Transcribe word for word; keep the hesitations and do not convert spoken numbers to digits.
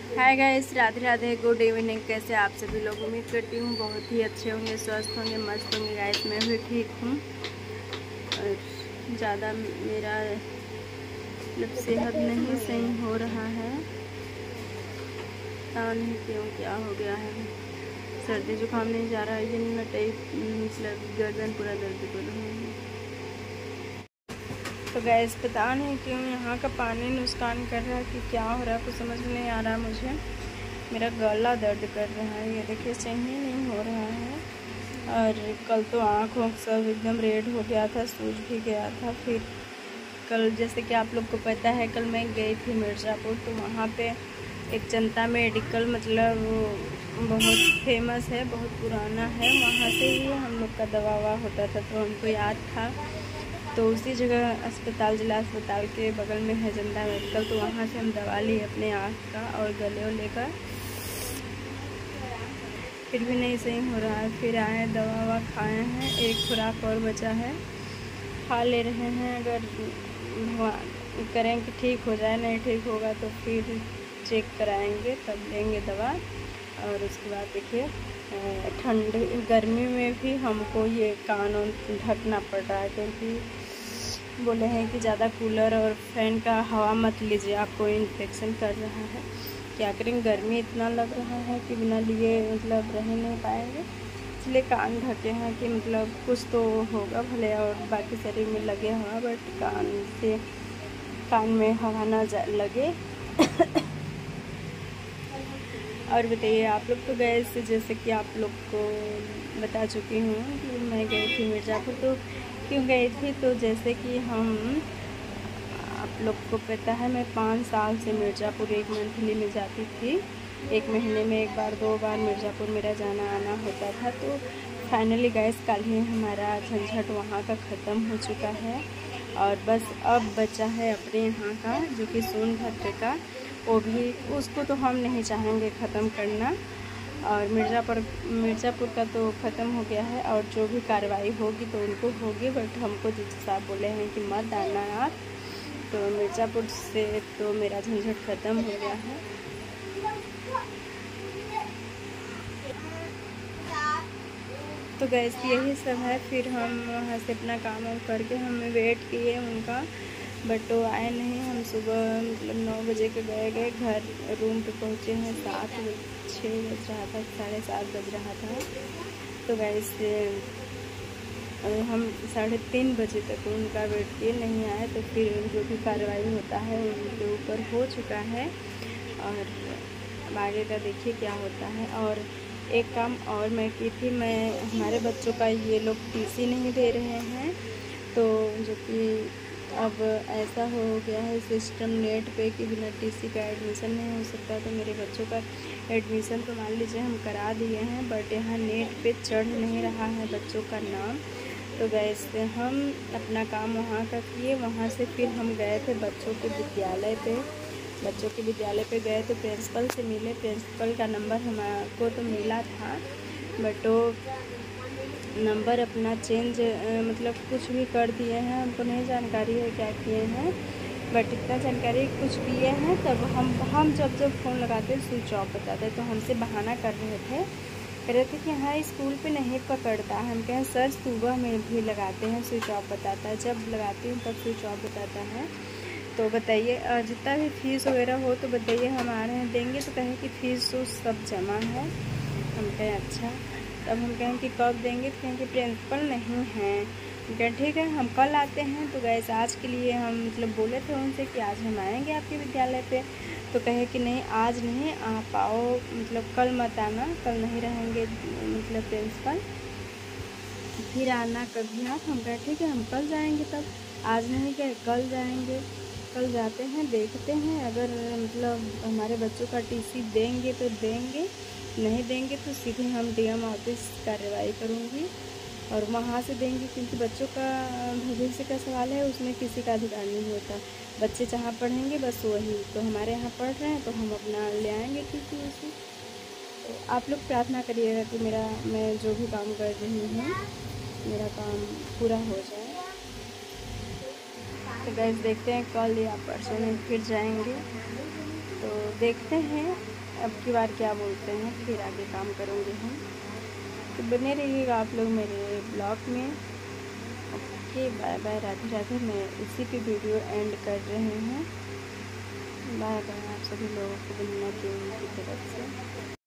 हाय guys, Radhe Radhe, good evening. कैसे आप सभी लोग? उम्मीद करती हूँ बहुत ही अच्छे होंगे, स्वस्थ होंगे, मस्त होंगे। गाइस मैं भी ठीक हूँ और ज़्यादा मेरा मतलब सेहत नहीं सही हो रहा है। पता नहीं क्यों, क्या हो गया है। सर्दी जुकाम नहीं जा रहा है, ये नटई मतलब गर्दन पूरा दर्द कर रहा है। तो गैस पता नहीं क्यों यहाँ का पानी नुकसान कर रहा है कि क्या हो रहा है, कुछ समझ में नहीं आ रहा मुझे। मेरा गला दर्द कर रहा है, ये देखिए सही नहीं हो रहा है। और कल तो आँख वाँख सब एकदम रेड हो गया था, सूज भी गया था। फिर कल जैसे कि आप लोग को पता है, कल मैं गई थी मिर्ज़ापुर, तो वहाँ पे एक जनता मेडिकल मतलब बहुत फेमस है, बहुत पुराना है। वहाँ से ही हम लोग का दवा ववा होता था, तो हमको याद था। तो उसी जगह अस्पताल, जिला अस्पताल के बगल में है जनता मेडिकल, तो वहाँ से हम दवा लिए अपने आँख का और गले और लेकर। फिर भी नहीं सही हो रहा है। फिर आए, दवा ववा खाए हैं, एक खुराक और बचा है, खा ले रहे हैं। अगर करें कि ठीक हो जाए, नहीं ठीक होगा तो फिर चेक कराएंगे, तब लेंगे दवा। और उसके बाद देखिए ठंड गर्मी में भी हमको ये कान ढकना पड़ रहा है, क्योंकि बोले हैं कि ज़्यादा कूलर और फैन का हवा मत लीजिए, आपको इन्फेक्शन कर रहा है। क्या करें, गर्मी इतना लग रहा है कि बिना लिए मतलब रह नहीं पाएंगे, इसलिए कान ढके हैं कि मतलब कुछ तो होगा भले और बाकी शरीर में लगे हवा, बट कान से कान में हवा ना लगे। और बताइए आप लोग तो गए से, जैसे कि आप लोग को बता चुकी हूँ कि मैं गई थी मिर्ज़ापुर। तो क्यों गई थी, तो जैसे कि हम आप लोग को पता है, मैं पाँच साल से मिर्ज़ापुर एक मंथली में जाती थी। एक महीने में एक बार दो बार मिर्ज़ापुर मेरा जाना आना होता था। तो फाइनली गैस कल ही हमारा झंझट वहाँ का ख़त्म हो चुका है, और बस अब बचा है अपने यहाँ का, जो कि सोनभद्र का। वो भी, उसको तो हम नहीं चाहेंगे ख़त्म करना। और मिर्ज़ापुर मिर्ज़ापुर का तो ख़त्म हो गया है, और जो भी कार्रवाई होगी तो उनको होगी, बट हमको जिस साहब बोले हैं कि मत आना आप। तो मिर्ज़ापुर से तो मेरा झंझट ख़त्म हो गया है। तो गैस यही सब है। फिर हम वहाँ से अपना काम वाम करके हमें वेट किए उनका, बट वो आए नहीं। हम सुबह मतलब नौ बजे के गए गए घर, रूम पे पहुँचे हैं सात छः बज रहा था, साढ़े सात बज रहा था। तो गैस हम साढ़े तीन बजे तक उनका वेट किए, नहीं आए। तो फिर जो भी कार्रवाई होता है उनके ऊपर हो चुका है, और आगे का देखिए क्या होता है। और एक काम और मैं की थी, मैं हमारे बच्चों का ये लोग टीसी नहीं दे रहे हैं, तो जो कि अब ऐसा हो गया है सिस्टम नेट पे कि बिना टीसी का एडमिशन नहीं हो सकता। तो मेरे बच्चों का एडमिशन तो मान लीजिए हम करा दिए हैं, बट यहाँ नेट पे चढ़ नहीं रहा है बच्चों का नाम। तो गैस हम अपना काम वहाँ का किए। वहाँ से फिर हम गए थे बच्चों के विद्यालय पे बच्चों के विद्यालय पे गए तो प्रिंसिपल से मिले। प्रिंसिपल का नंबर हमको तो मिला था, बट वो नंबर अपना चेंज मतलब कुछ भी कर दिए हैं। हमको नहीं जानकारी है क्या किए हैं, बट इतना जानकारी कुछ किए हैं। तब हम हम जब जब फ़ोन लगाते स्विच ऑफ बताते, तो हमसे बहाना कर रहे थे कह रहे थे कि हाँ स्कूल पे नहीं पकड़ता है। हम कहें सर सुबह में भी लगाते हैं स्विच ऑफ बताता है, जब लगाती हूँ तब स्विच ऑफ बताता है। तो बताइए जितना भी फीस वगैरह हो तो बताइए, हम आ रहे हैं देंगे। तो कहें कि फ़ीस तो सब जमा है। हम कहें अच्छा। तब हम कहें कि कब देंगे, तो कहें कि प्रिंसिपल नहीं हैं। हम कहें ठीक है हम कल आते हैं। तो गैस आज के लिए हम मतलब बोले थे उनसे कि आज हम आएँगे आपके विद्यालय पे। तो कहे कि नहीं आज नहीं, आप आओ मतलब कल मत आना, कल नहीं रहेंगे मतलब प्रिंसिपल, फिर आना कभी आप। हम कहे ठीक है हम कल जाएंगे, तब आज नहीं कहे कल जाएंगे। कल जाते हैं, देखते हैं, अगर मतलब हमारे बच्चों का टीसी देंगे तो देंगे, नहीं देंगे तो सीधे हम डीएम ऑफिस कार्रवाई करूँगी और वहाँ से देंगे, क्योंकि बच्चों का भविष्य का सवाल है, उसमें किसी का अधिकार नहीं होता। बच्चे जहाँ पढ़ेंगे बस वही, तो हमारे यहाँ पढ़ रहे हैं तो हम अपना ले आएँगे टीसी उसी। तो आप लोग प्रार्थना करिएगा कि मेरा मैं जो भी काम कर रही हूँ मेरा काम पूरा हो जाए। तो गैस देखते हैं कल या परसों में फिर जाएंगे, तो देखते हैं अब की बार क्या बोलते हैं, फिर आगे काम करेंगे हम। तो बने रहिएगा आप लोग मेरे ब्लॉग में। Okay, bye bye, Radhe Radhe. मैं इसी पे वीडियो एंड कर रही हूँ। बाय बाय आप सभी लोगों को, बन्ना की तरफ से।